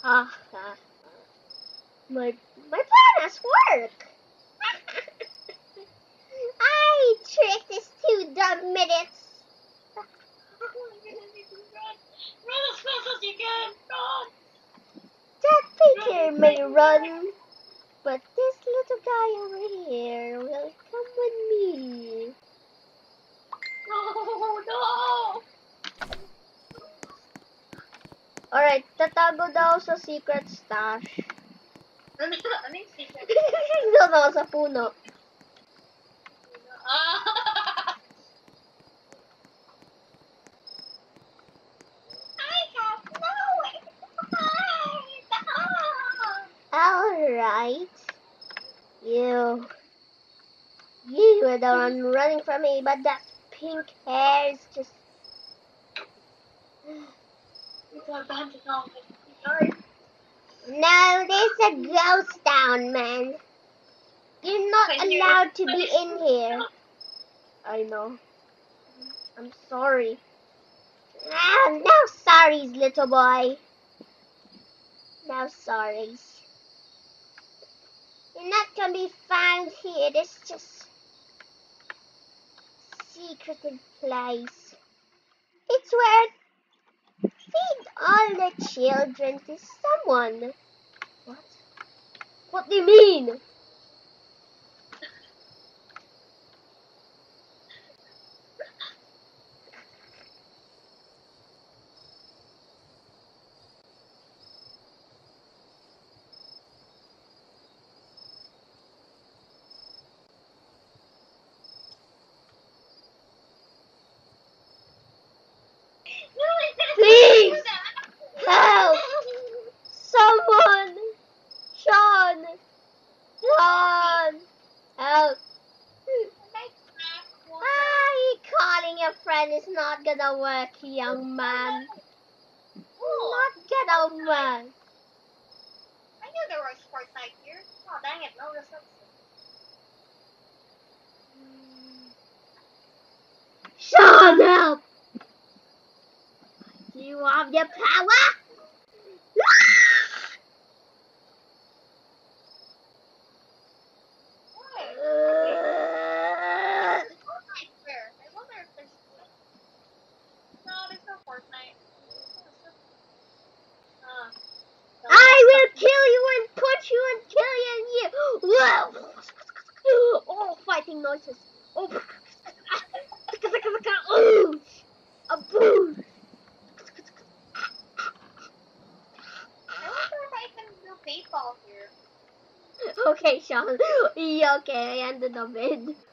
Ah, my plan has worked. I tricked these 2 dumb minutes. Run as fast as you can! Run! That figure may run, but this little guy over here will come with me. No! Alright, tatago daw sa secret stash. Ano yung secret? No, sa puno. I have nowhere to hide! Alright. You were the one running from me, but that pink hair is just... It's abandoned office. Sorry. No, there's a ghost town, man. You're not allowed to be in here. I know. I'm sorry. Ah, no sorries, little boy. No sorries. You're not gonna be found here. This is just secretive place. It's where feed all the children to someone. What? What do you mean? Please! Help! Someone! Sean! Sean! Help! Calling a friend is not gonna work, young man. Not gonna work. I knew there was Fortnite here. Oh, dang it. No reception. Sean, help! Do you have your power? Fortnite where? I wonder if there's... No, there's no Fortnite. I will kill you and punch you and kill you and you. Oh, fighting noises. Oh, a boo. I wonder if I can do paintball here. Okay, Sean. Okay, I ended the bid.